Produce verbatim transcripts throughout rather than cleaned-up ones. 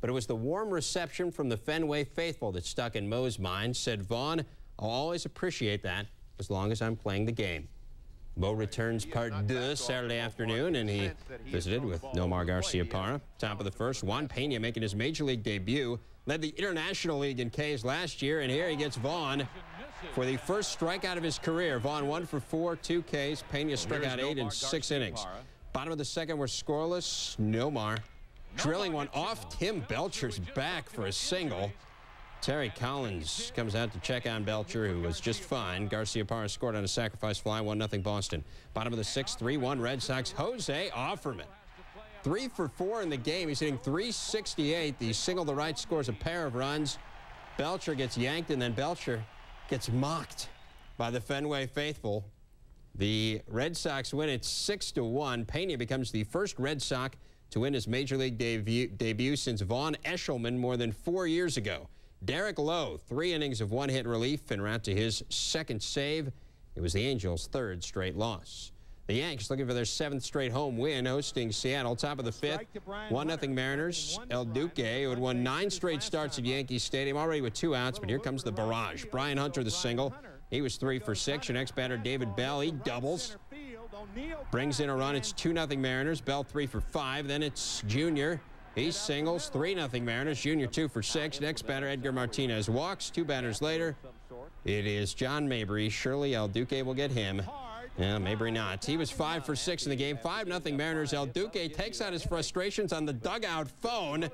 but it was the warm reception from the Fenway faithful that stuck in Mo's mind. Said Vaughn, "I'll always appreciate that as long as I'm playing the game." Mo returns part deux Saturday afternoon, and he visited with Nomar Garciaparra. Top of the first, Juan Pena making his Major League debut. Led the International League in Ks last year, and here he gets Vaughn for the first strikeout of his career. Vaughn one for four, two Ks. Pena struck out eight in six innings. Bottom of the second were scoreless. Nomar drilling one off Tim Belcher's back for a single. Terry Collins comes out to check on Belcher, who was just fine. Garciaparra scored on a sacrifice fly, one nothing Boston. Bottom of the sixth, three one Red Sox. Jose Offerman, three for four in the game. He's hitting three sixty-eight. The single to right scores a pair of runs. Belcher gets yanked, and then Belcher gets mocked by the Fenway faithful. The Red Sox win it six to one. Pena becomes the first Red Sox to win his Major League debut, debut since Vaughn Eshelman more than four years ago. Derek Lowe, three innings of one-hit relief en route to his second save. It was the Angels' third straight loss. The Yanks looking for their seventh straight home win, hosting Seattle. Top of the fifth, one nothing Mariners. El Duque, who had won nine straight starts at Yankee Stadium, already with two outs, but here comes the barrage. Brian Hunter, the single. He was three for six. Your next batter, David Bell, he doubles. Brings in a run. It's two nothing Mariners. Bell three for five. Then it's Junior. He singles, three nothing Mariners. Junior two for six. Next batter, Edgar Martinez walks. Two batters later, it is John Mabry. Surely El Duque will get him. Yeah, Mabry not. He was five for six in the game. five nothing Mariners. El Duque takes out his frustrations on the dugout phone.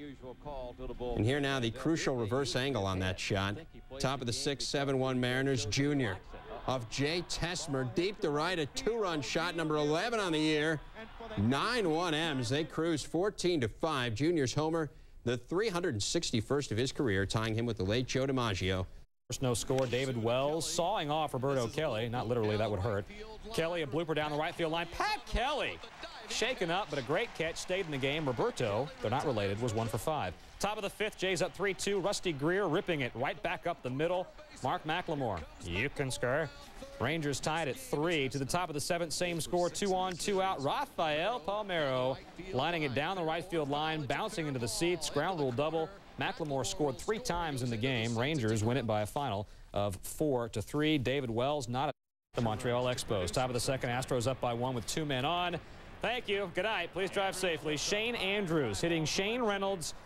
And here now the crucial reverse angle on that shot. Top of the sixth, seven one Mariners. Junior of Jay Tessmer, deep to right, a two-run shot, number eleven on the year. nine one M's. They cruise fourteen to five. Junior's homer, the three hundred sixty-first of his career, tying him with the late Joe DiMaggio. First no score, David Wells sawing off Roberto Kelly. Not literally, that would hurt. Kelly, a blooper down the right field line. Pat Kelly shaken up, but a great catch, stayed in the game. Roberto, they're not related, was one for five. Top of the fifth, Jays up three two. Rusty Greer ripping it right back up the middle. Mark McLemore, you can score. Rangers tied at three. To the top of the seventh, same score, two on, two out. Rafael Palmeiro lining it down the right field line, bouncing into the seats, ground rule double. McLemore scored three times in the game. Rangers win it by a final of four to three. David Wells not at the Montreal Expos. Top of the second, Astros up by one with two men on. Thank you. Good night. Please drive safely. Shane Andrews hitting Shane Reynolds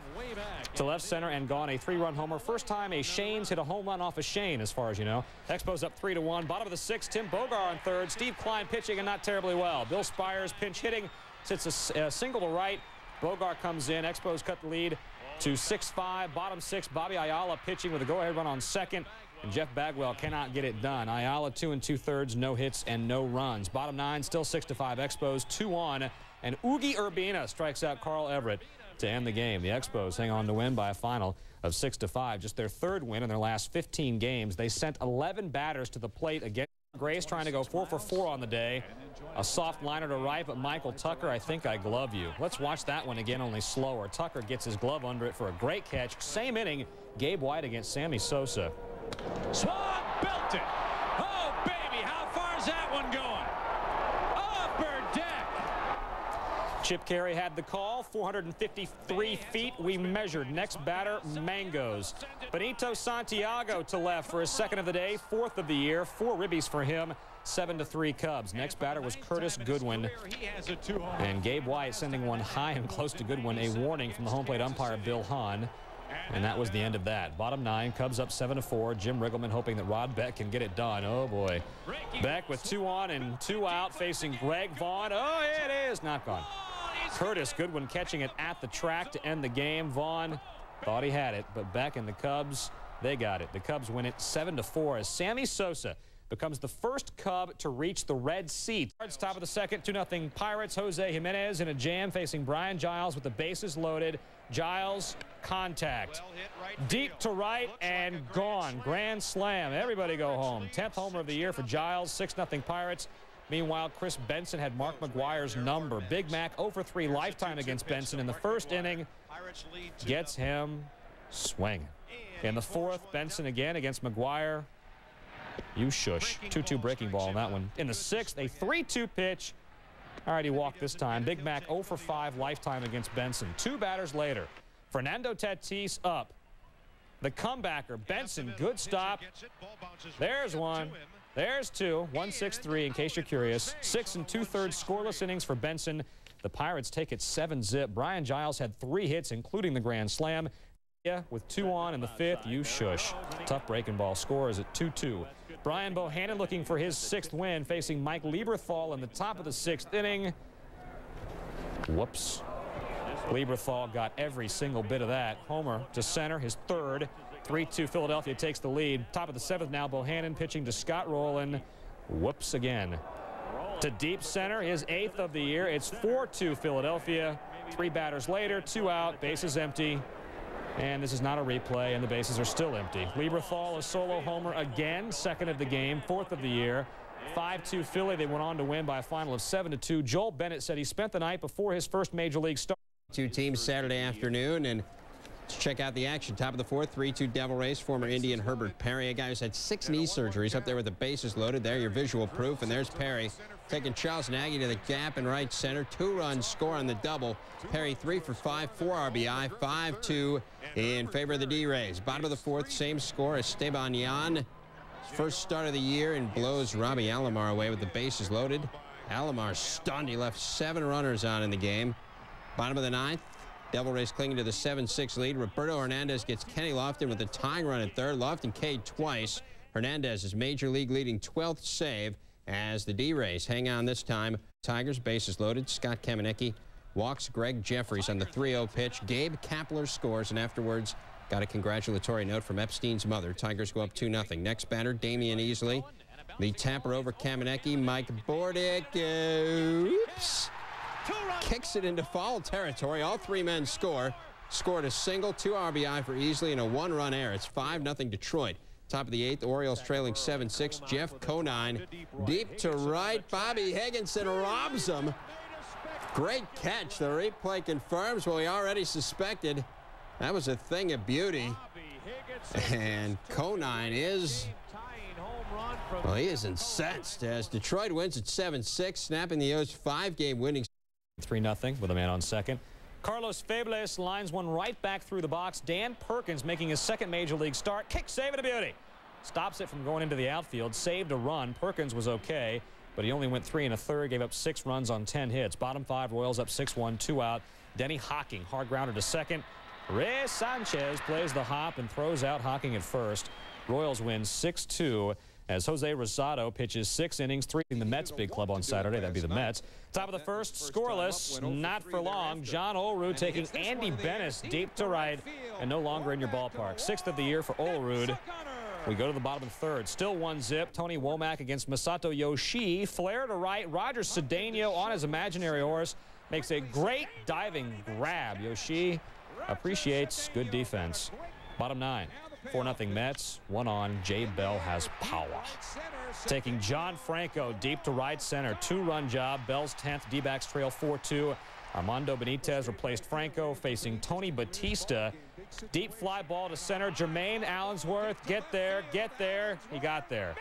to left center and gone. A three-run homer. First time a Shane's hit a home run off a Shane, as far as you know. Expos up three to one. Bottom of the sixth, Tim Bogar on third. Steve Klein pitching and not terribly well. Bill Spires pinch hitting. Sits a, a single to right. Bogar comes in. Expos cut the lead to six five. Bottom six, Bobby Ayala pitching with a go-ahead run on second. And Jeff Bagwell cannot get it done. Ayala two and two-thirds, no hits and no runs. Bottom nine, still six to five. Expos two on. And Oogie Urbina strikes out Carl Everett to end the game. The Expos hang on to win by a final of six to five. Just their third win in their last fifteen games. They sent eleven batters to the plate against Grace, trying to go four for four on the day. A soft liner to right, but Michael Tucker, I think I glove you. Let's watch that one again, only slower. Tucker gets his glove under it for a great catch. Same inning, Gabe White against Sammy Sosa. Swan belted. Oh, baby, how far is that one going? Upper deck. Chip Carey had the call, four hundred fifty-three feet we measured. Next batter, Mangos. Benito Santiago to left for his second of the day, fourth of the year. Four ribbies for him, seven to three Cubs. Next batter was Curtis Goodwin. And Gabe White sending one high and close to Goodwin. A warning from the home plate umpire, Bill Hahn. And that was the end of that. Bottom nine, Cubs up seven to four. Jim Riggleman hoping that Rod Beck can get it done. Oh, boy. Beck with two on and two out, facing Greg Vaughn. Oh, it is not gone. Curtis Goodwin catching it at the track to end the game. Vaughn thought he had it, but Beck and the Cubs, they got it. The Cubs win it seven to four as Sammy Sosa becomes the first Cub to reach the red seat. Top of the second, two nothing Pirates. Jose Jimenez in a jam facing Brian Giles with the bases loaded. Giles, contact. Deep to right and gone. Grand slam. Everybody go home. tenth homer of the year for Giles. six nothing Pirates. Meanwhile, Chris Benson had Mark McGwire's number. Big Mac oh for three lifetime against Benson in the first inning. Gets him swinging. In the fourth, Benson again against McGwire. You shush. two two breaking ball on that one. In the sixth, a three two pitch. All right, he walked this time. Big Mac oh for five lifetime against Benson. Two batters later, Fernando Tatis up. The comebacker, Benson, good stop. There's one. There's two. one six three, in case you're curious. Six and two-thirds scoreless innings for Benson. The Pirates take it seven zip. Brian Giles had three hits, including the grand slam. Yeah, with two on in the fifth, you shush. Tough breaking ball score is at two two. Brian Bohannon looking for his sixth win, facing Mike Lieberthal in the top of the sixth inning. Whoops. Lieberthal got every single bit of that. Homer to center, his third. three two Philadelphia takes the lead. Top of the seventh now, Bohannon pitching to Scott Rowland. Whoops again. To deep center, his eighth of the year. It's four two Philadelphia. Three batters later, two out, bases empty. And this is not a replay, and the bases are still empty. Lieberthal, a solo homer again, second of the game, fourth of the year. five two Philly. They went on to win by a final of seven to two. Joel Bennett said he spent the night before his first major league start. Two teams Saturday afternoon, and let's check out the action. Top of the fourth, three two Devil Rays. Former Indian Herbert Perry, a guy who's had six knee surgeries, up there with the bases loaded. There, your visual proof, and there's Perry taking Charles Nagy to the gap in right center. Two-run score on the double. Perry three for five, four R B I, five two in favor of the D-Rays. Bottom of the fourth, same score as Esteban Yan. First start of the year, and blows Robbie Alomar away with the bases loaded. Alomar stunned. He left seven runners on in the game. Bottom of the ninth, Devil Rays clinging to the seven six lead. Roberto Hernandez gets Kenny Lofton with a tying run at third. Lofton K'd twice. Hernandez is major league leading twelfth save as the D-Rays hang on this time. Tigers, bases loaded. Scott Kamenecki walks Greg Jeffries on the three oh pitch. Gabe Kapler scores, and afterwards got a congratulatory note from Epstein's mother. Tigers go up two nothing. Next batter, Damian Easley. The tapper over Kamenecki. Mike Bordick. Uh, oops. Kicks it into foul territory. All three men score. Scored a single, two R B I for Easley, and a one-run error. It's five nothing Detroit. Top of the eighth, Orioles trailing seven six. Jeff Conine deep to right. Bobby Higginson robs him. Great catch. The replay confirms what we already suspected. That was a thing of beauty. And Conine is, well, he is incensed as Detroit wins at seven six, snapping the O's five-game winning. three nothing with a man on second. Carlos Febles lines one right back through the box. Dan Perkins making his second major league start. Kick save and a beauty. Stops it from going into the outfield. Saved a run. Perkins was okay, but he only went three and a third. Gave up six runs on ten hits. Bottom five, Royals up six one, two out. Denny Hocking, hard grounder to second. Reyes Sanchez plays the hop and throws out Hocking at first. Royals win six two. As Jose Rosado pitches six innings, three in the Mets big club on Saturday. That'd be the Mets. Top of the first, scoreless, not for long. John Olerud taking Andy Bennis deep to right and no longer in your ballpark. Sixth of the year for Olerud. We go to the bottom of the third. Still one zip. Tony Womack against Masato Yoshii. Flare to right. Roger Cedeno on his imaginary horse makes a great diving grab. Yoshii appreciates good defense. Bottom nine. four nothing Mets. One on. Jay Bell has power. Taking John Franco deep to right center. Two-run job. Bell's tenth. D-backs trail four two. Armando Benitez replaced Franco, facing Tony Batista. Deep fly ball to center. Jermaine Allensworth. Get there. Get there. He got there.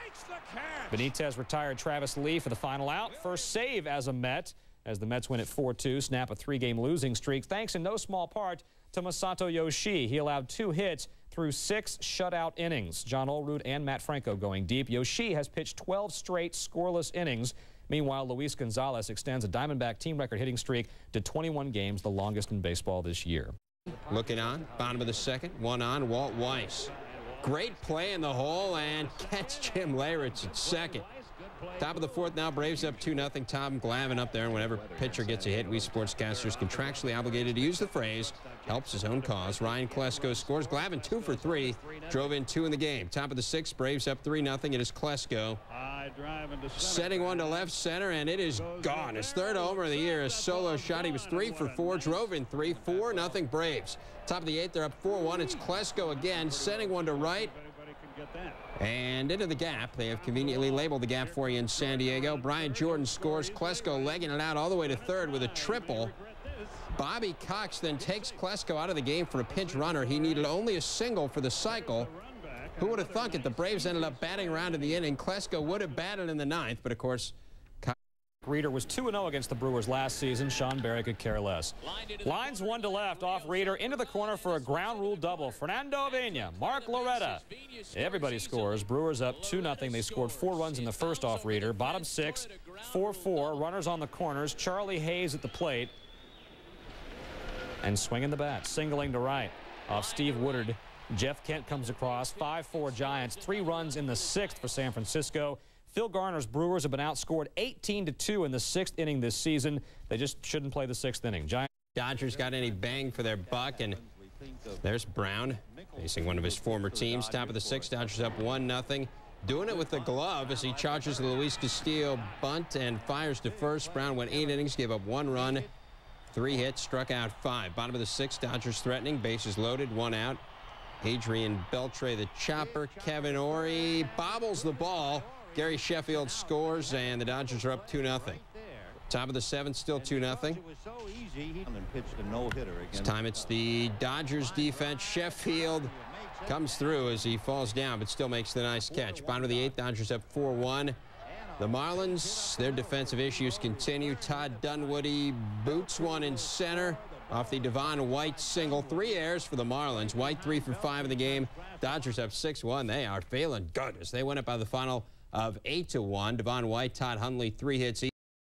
Benitez retired Travis Lee for the final out. First save as a Met as the Mets win at four two. Snap a three-game losing streak, thanks in no small part to Masato Yoshii. He allowed two hits through six shutout innings. John Olerud and Matt Franco going deep. Yoshii has pitched twelve straight scoreless innings. Meanwhile, Luis Gonzalez extends a Diamondback team record hitting streak to twenty-one games, the longest in baseball this year. Looking on, bottom of the second, one on, Walt Weiss. Great play in the hole and catch Jim Leyritz at second. Top of the fourth now, Braves up two nothing. Tom Glavine up there, and whenever pitcher gets a hit, we sportscasters contractually obligated to use the phrase, helps his own cause. Ryan Klesko scores. Glavine two for three, drove in two in the game. Top of the sixth, Braves up three nothing. It is Klesko setting one to left center, and it is gone. His third homer of the year, a solo shot. He was three for four, drove in three, four nothing Braves. Top of the eighth, they're up four one. It's Klesko again, setting one to right. And into the gap. They have conveniently labeled the gap for you in San Diego. Brian Jordan scores. Klesko legging it out all the way to third with a triple. Bobby Cox then takes Klesko out of the game for a pinch runner. He needed only a single for the cycle. Who would have thunk it? The Braves ended up batting around in the inning. Klesko would have batted in the ninth, but of course, Reeder was two and oh against the Brewers last season. Sean Berry could care less. Lines one to left off Reeder into the corner for a ground rule double. Fernando Avena, Mark Loretta. Everybody scores. Brewers up two nothing. They scored four runs in the first off Reeder. Bottom six, four four. Runners on the corners. Charlie Hayes at the plate. And swinging the bat, singling to right off Steve Woodard. Jeff Kent comes across. five four Giants. Three runs in the sixth for San Francisco. Phil Garner's Brewers have been outscored eighteen to two in the sixth inning this season. They just shouldn't play the sixth inning. Giants. Dodgers got any bang for their buck, and there's Brown facing one of his former teams. Top of the sixth, Dodgers up one nothing. Doing it with the glove as he charges the Luis Castillo bunt and fires to first. Brown went eight innings, gave up one run, three hits, struck out five. Bottom of the sixth, Dodgers threatening, bases loaded, one out. Adrian Beltre, the chopper. Kevin Ory bobbles the ball. Gary Sheffield scores, and the Dodgers are up two nothing. Top of the seventh, still two nothing. This time it's the Dodgers defense. Sheffield comes through as he falls down, but still makes the nice catch. Bottom of the eighth, Dodgers up four one. The Marlins, their defensive issues continue. Todd Dunwoody boots one in center off the Devon White single. Three errors for the Marlins. White three for five in the game. Dodgers up six one. They are feeling good as they win it by the final of eight to one. Devon White, Todd Hundley, three hits each.